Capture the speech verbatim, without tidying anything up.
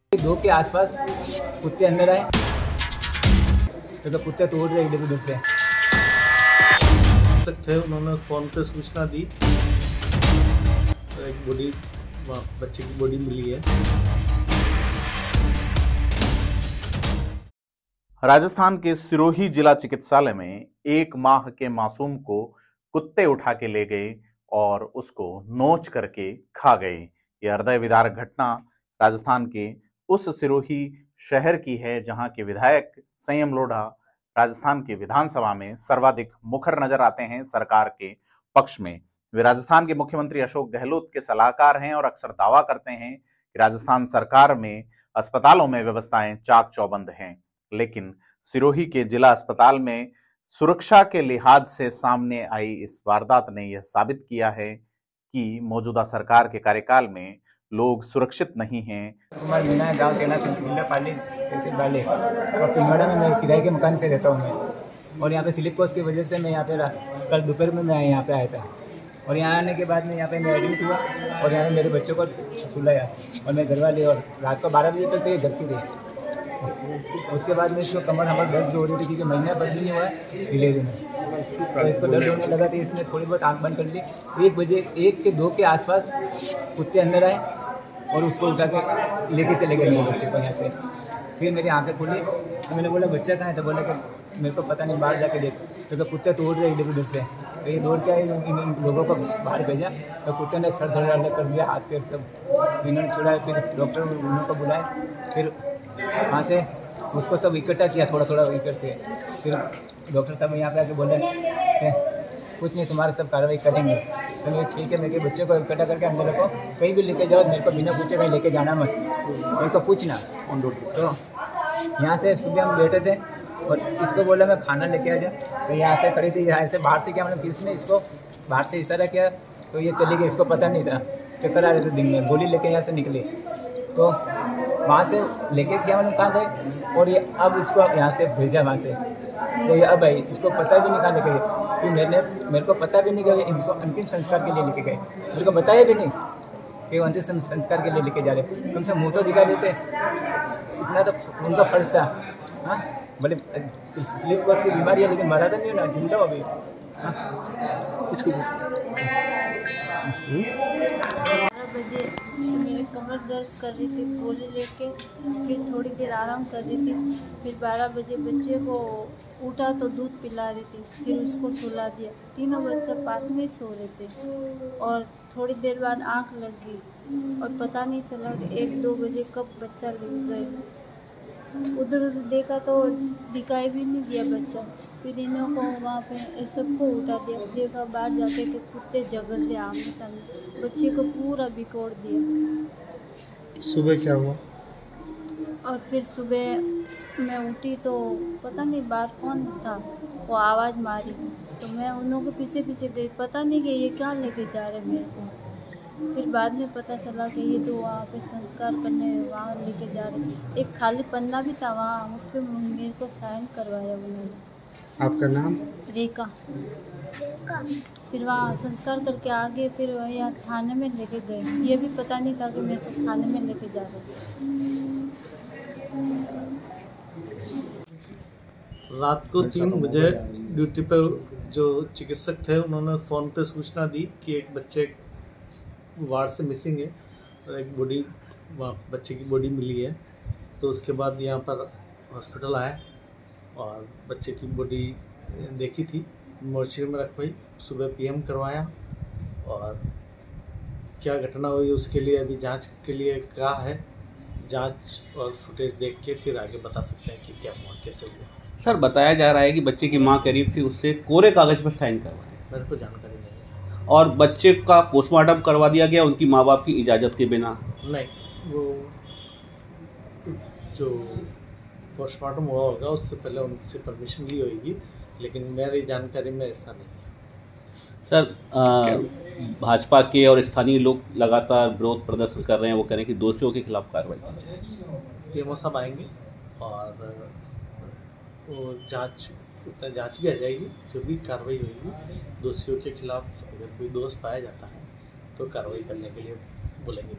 दो के आसपास कुत्ते अंदर आए तो, तो कुत्ते तोड़ रहे इधर उधर से थे। उन्होंने फ़ोन पे सूचना दी तो एक बॉडी बच्चे की बॉडी मिली है। राजस्थान के सिरोही जिला चिकित्सालय में एक माह के मासूम को कुत्ते उठा के ले गए और उसको नोच करके खा गए। यह हृदय विदारक घटना राजस्थान के उस सिरोही शहर की है जहां के विधायक संयम लोढ़ा राजस्थान की विधानसभा में सर्वाधिक मुखर नजर आते हैं सरकार के पक्ष में। वे राजस्थान के मुख्यमंत्री अशोक गहलोत के सलाहकार हैं और अक्सर दावा करते हैं कि राजस्थान सरकार में अस्पतालों में व्यवस्थाएं चाक चौबंद हैं, लेकिन सिरोही के जिला अस्पताल में सुरक्षा के लिहाज से सामने आई इस वारदात ने यह साबित किया है कि मौजूदा सरकार के कार्यकाल में लोग सुरक्षित नहीं हैं। कुमार मीना गांव सेना जिला पाली तहसील बाले और पिंगवाड़ा में मैं किराए के मकान से रहता हूँ मैं, और यहाँ पे स्लिप कोर्स की वजह से मैं यहाँ पे कल दोपहर में मैं यहाँ पे आया था और यहाँ आने के बाद में यहाँ पे मैं एडमिट हुआ और यहाँ पे मेरे बच्चों को सुलाया और मैं घर वाले और रात को बारह बजे तक तो ये जगती रही। उसके बाद में इसको कमर हमारे दर्द हो रही थी क्योंकि महीना भर भी नहीं हुआ डिलीवरी में, तो इसको दर्द होने लगा तो इसने थोड़ी बहुत आँख बंद कर ली। एक बजे एक के दो के आसपास कुत्ते अंदर आए और उसको उठा के लेके चले गए मेरे बच्चे को यहाँ से। फिर मेरी आंखें खुली तो मैंने बोला बच्चा कहाँ है, तो बोला कि मेरे को पता नहीं, बाहर जाके देख तो, तो कुत्ते तोड़ रहे इधर उधर से। तो ये दौड़ के आए, इन लोगों को बाहर भेजा तो कुत्ते ने सर धड़ कर दिया, हाथ पैर सब इन्होंने छुड़ाया। फिर डॉक्टर उन्होंने को बुलाए, फिर वहाँ से उसको सब इकट्ठा किया थोड़ा थोड़ा इकट्ठे। फिर डॉक्टर साहब यहाँ पे आके बोले कुछ नहीं, तुम्हारा सब कार्रवाई करेंगे। तो मैं ठीक है, मेरे बच्चे को इकट्ठा करके अंदर रखो, कहीं भी लेके जाओ, मेरे को बिना पूछे कहीं लेके जाना मत, मेरे को पूछना। तो यहाँ से सुबह हम बैठे थे और इसको बोला मैं खाना लेके आ जा, तो यहाँ से खड़ी थी, यहाँ से बाहर से क्या मतलब किसने इसको बाहर से इशारा किया तो ये चली गई। इसको पता नहीं था, चक्कर आ रहे थे दिन में, गोली लेके यहाँ से निकली तो वहाँ से लेके क्या मैंने कहाँ गए और ये अब इसको यहाँ से भेजा वहाँ से, तो ये अब आई, इसको पता भी नहीं कहाँ लेके गए कि मैंने मेरे को पता भी नहीं कि इसको अंतिम संस्कार के लिए लेके गए, मेरे को बताया भी नहीं कि अंतिम संस्कार के लिए लेके जा रहे। कम से मुँह तो दिखा देते, इतना तो उनका फर्ज था। हाँ भले स्लीप कोर्स की बीमारी है लेकिन मरा तो नहीं ना, जिंदा हो अभी। हाँ इसको बजे मेरे कमर दर्द कर रही थी, गोली लेके फिर थोड़ी देर आराम कर रही थी। फिर बारह बजे बच्चे को उठा तो दूध पिला रही थी, फिर उसको सुला दिया। तीनों बच्चे पास में सो रहे थे और थोड़ी देर बाद आंख लग गई और पता नहीं चला कि एक दो बजे कब बच्चा ले गए। उधर उधर देखा तो दिखाई भी नहीं दिया बच्चा। फिर इन्हों को वहाँ पे सबको उठा दिया, देखा बाहर जाके कि कुत्ते झगड़ रहे आमने सामने, बच्चे को पूरा बिकोड़ दिया। सुबह क्या हुआ? और फिर सुबह मैं उठी तो पता नहीं बाहर कौन था, वो आवाज़ मारी तो मैं उन के पीछे पीछे गई, पता नहीं कि ये क्या लेके जा रहे मेरे को। फिर बाद में पता चला कि ये तो वहाँ पे संस्कार करने वहाँ लेके जा रहे। एक खाली पन्ना भी था वहाँ, उस पर मेरे को साइन करवाया उन्होंने। आपका नाम? रेखा। फिर वहाँ संस्कार करके आगे फिर यहाँ थाने में लेके गए, ये भी पता नहीं था कि मेरे को थाने में लेके जा रहे। रात को तीन बजे ड्यूटी पर जो चिकित्सक थे उन्होंने फ़ोन पे सूचना दी कि एक बच्चे वार्ड से मिसिंग है और एक बॉडी बच्चे की बॉडी मिली है। तो उसके बाद यहाँ पर हॉस्पिटल आए और बच्चे की बॉडी देखी थी, मोर्चरी में रखवाई, सुबह पीएम करवाया और क्या घटना हुई उसके लिए अभी जांच के लिए कहा है। जांच और फुटेज देख के फिर आगे बता सकते हैं कि क्या हुआ, कैसे हुआ। सर बताया जा रहा है कि बच्चे की मां करीब थी, उससे कोरे कागज पर साइन करवाए। मेरे को जानकारी नहीं है। और बच्चे का पोस्टमार्टम करवा दिया गया उनकी माँ बाप की इजाज़त के बिना? नहीं, वो जो पोस्टमार्टम हुआ होगा उससे पहले उनसे परमिशन ली होगी, लेकिन मेरी जानकारी में ऐसा नहीं। सर भाजपा के और स्थानीय लोग लगातार विरोध प्रदर्शन कर रहे हैं, वो कह रहे हैं कि दोषियों के खिलाफ कार्रवाई की जाए। पीएमओ साहब आएंगे और वो जांच जांच भी आ जाएगी, जो भी कार्रवाई होगी दोषियों के खिलाफ अगर कोई दोष पाया जाता है तो कार्रवाई करने के लिए बोलेंगे।